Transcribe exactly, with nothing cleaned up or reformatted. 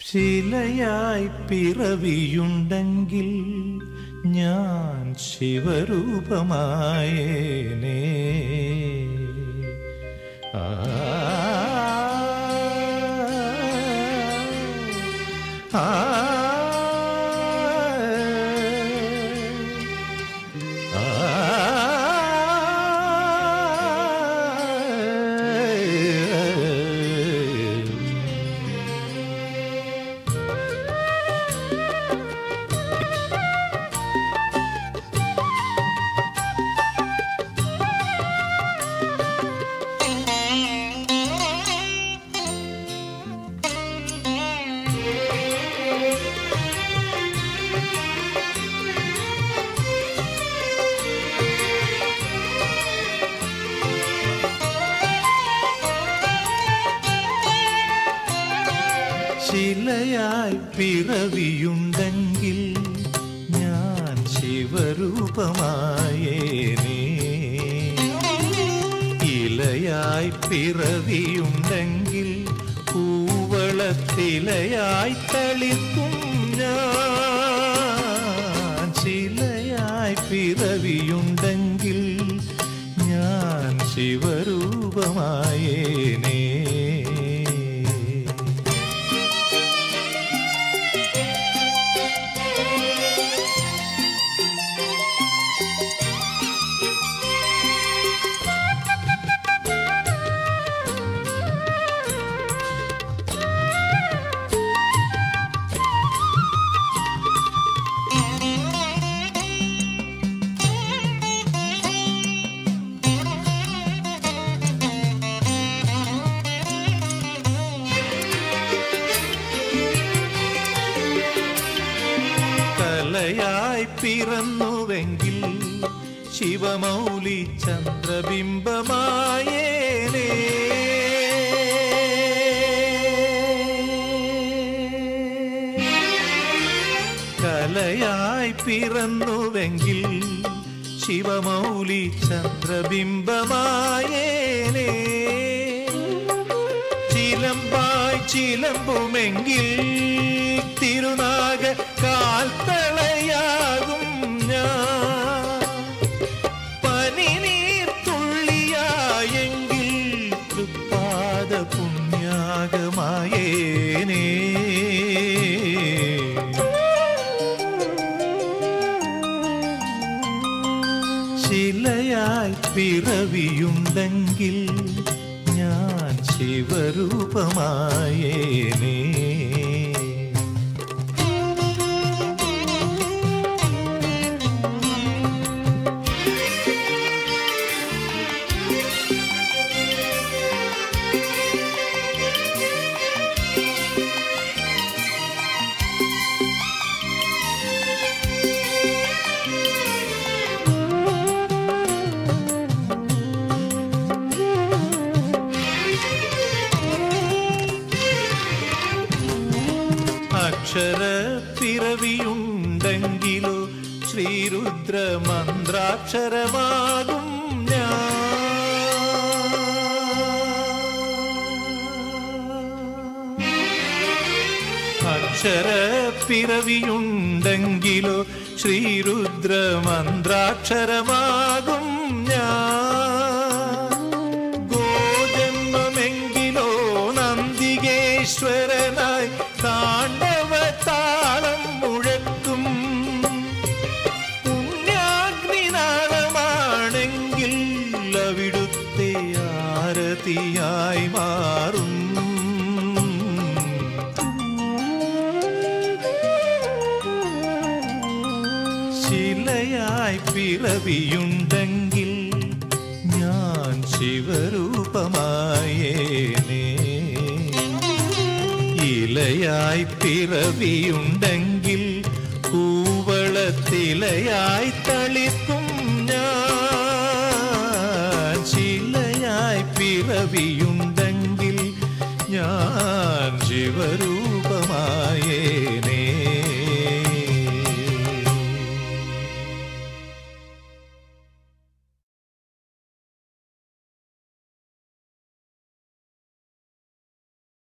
ശിലയായി പിറവിയുണ്ടെങ്കിൽ ഞാൻ ശിവരൂപമായേനേ. ആ ആ ശിലയായി പിറവിയുണ്ടെങ്കിൽ ഞാൻ ശിവരൂപമായേനേ. ഇലയായി പിറവിയുണ്ടെങ്കിൽ പൂവളത്തിലയായി തളിർക്കും ഞാൻ. ശിലയായി പിറവിയുണ്ടെങ്കിൽ ഞാൻ ശിവരൂപമായേനേ. കലയായി പിറന്നുവെങ്കിൽ ശിവമൗലി ചന്ദ്രബിംബമായേനേ. കലയായി പിറന്നുവെങ്കിൽ ശിവമൗലി ചന്ദ്രബിംബമായേനേ. ചിലമ്പായി ചിലമ്പുമെങ്കിൽ തിരുനാഗ കാൽത്തളയാകും ഞാൻ. പനിനീർ തുള്ളിയായെങ്കിൽ തൃപ്പാദ പുണ്യാകമായേനേ. ശിലയായി പിറവിയുണ്ടെങ്കിൽ ഞാൻ ശിവരൂപമായേനേ. അക്ഷര പിറവിയുണ്ടെങ്കിലോ ശ്രീരുദ്ര മന്ത്രാക്ഷരമാകും ഞാൻ. അക്ഷര പിറവിയുണ്ടെങ്കിലോ ശ്രീരുദ്ര മന്ത്രാക്ഷരമാകും ഞാൻ. ഗോജന്മമെങ്കിലോ നന്ദികേശ്വരനായി താണ്ഡവ താളം മുഴക്കും. പുണ്യാഗ്നിനാളമാണെങ്കിൽ അവിടുത്തെ ആരതിയായി മാറും. ശിലയായി പിറവിയുണ്ടെങ്കിൽ ഞാൻ ശിവരൂപമായേനേ. ഇലയായി പിറവിയുണ്ടെങ്കിൽ പൂവളത്തിലയായി തളിർക്കും ഞാൻ. ശിലയായി പിറവിയുണ്ടെങ്കിൽ ഞാൻ ശിവരൂപമായേനേ.